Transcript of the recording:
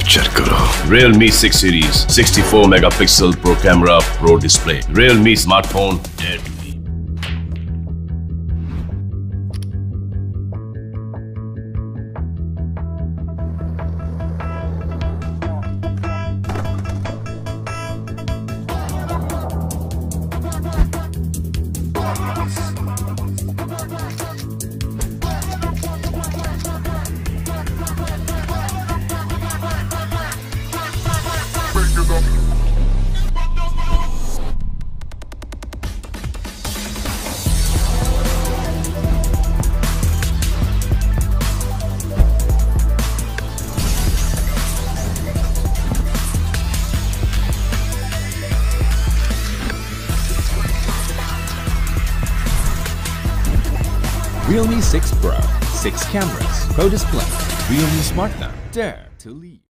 Capture करो। Realme 6 series, 64 megapixel pro camera, pro display. Realme smartphone, dare to lead. Realme 6 Pro, 6 cameras, pro display, Realme Smart Now, dare to lead.